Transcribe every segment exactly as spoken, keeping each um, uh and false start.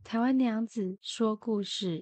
台湾娘子说故事。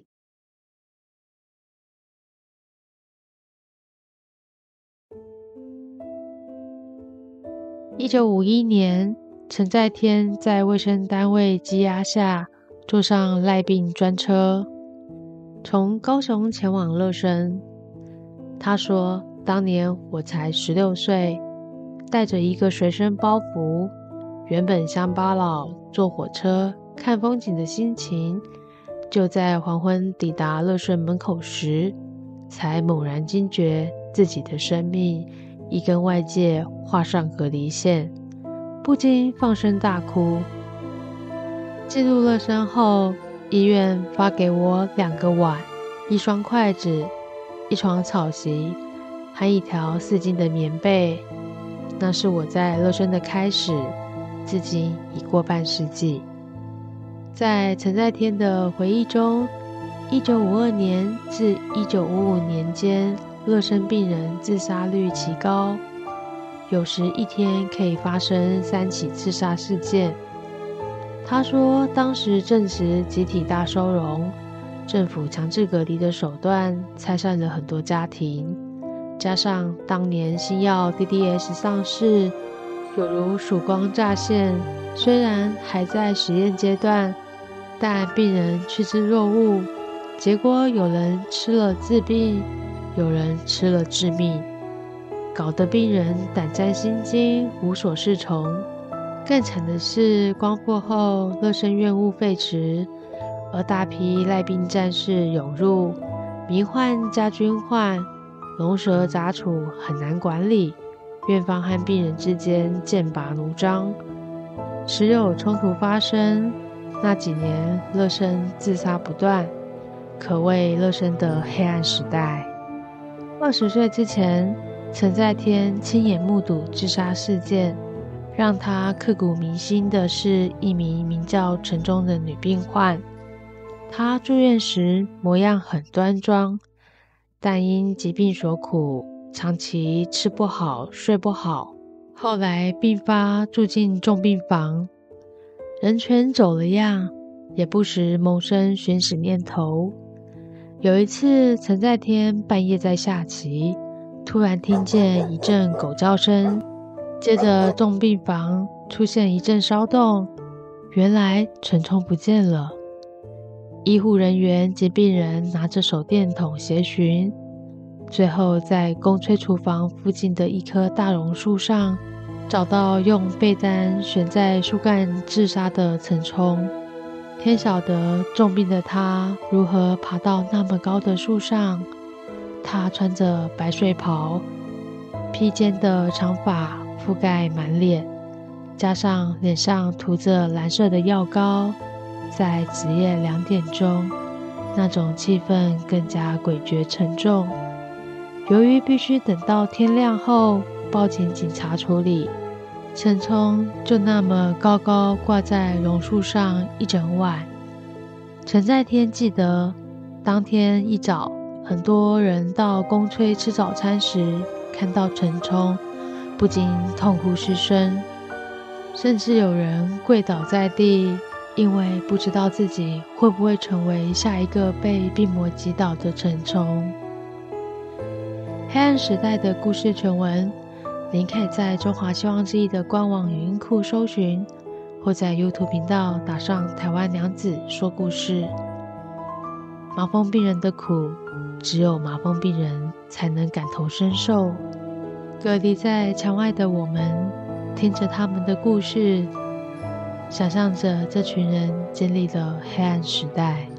一九五一年，陈在天在卫生单位羁押下，坐上赖病专车，从高雄前往乐生。他说，当年我才十六岁，带着一个随身包袱，原本乡巴佬坐火车看风景的心情，就在黄昏抵达乐顺门口时，才猛然惊觉自己的生命已跟外界画上隔离线，不禁放声大哭。进入乐生后，医院发给我两个碗、一双筷子、一床草席，还一条四斤的棉被。那是我在乐生的开始，至今已过半世纪。在陈在天的回忆中，一九五二年至一九五五年间，乐生病人自杀率奇高，有时一天可以发生三起自杀事件。他说，当时正值集体大收容，政府强制隔离的手段拆散了很多家庭，加上当年新药 D D S 上市，有如曙光乍现，虽然还在实验阶段，但病人趋之若鹜，结果有人吃了治病，有人吃了致命，搞得病人胆战心惊，无所适从。更惨的是，光复后乐生院务废弛，而大批赖病战士涌入，民患加军患，龙蛇杂处很难管理，院方和病人之间剑拔弩张，时有冲突发生。那几年乐生自杀不断，可谓乐生的黑暗时代。二十岁之前，陈在天亲眼目睹自杀事件，让他刻骨铭心的是一名名叫陈忠的女病患。她住院时模样很端庄，但因疾病所苦，长期吃不好睡不好，后来病发住进重病房，人全走了样，也不时萌生寻死念头。有一次，陈在天半夜在下棋，突然听见一阵狗叫声，接着重病房出现一阵骚动，原来陈冲不见了。医护人员及病人拿着手电筒协寻，最后在公炊厨房附近的一棵大榕树上找到用被单悬在树干自杀的陈冲。天晓得重病的他如何爬到那么高的树上。他穿着白睡袍，披肩的长发覆盖满脸，加上脸上涂着蓝色的药膏，在子夜两点钟，那种气氛更加诡谲沉重。由于必须等到天亮后报请警察处理，陈冲就那么高高挂在榕树上一整晚。陈在天记得，当天一早，很多人到公炊吃早餐时，看到陈冲，不禁痛哭失声，甚至有人跪倒在地，因为不知道自己会不会成为下一个被病魔击倒的陈冲。黑暗时代的故事全文，您可以在中华希望之翼的官网语音库搜寻，或在 YouTube 频道打上台湾娘子说故事。麻风病人的苦，只有麻风病人才能感同身受。隔离在墙外的我们，听着他们的故事，想象着这群人经历了黑暗时代。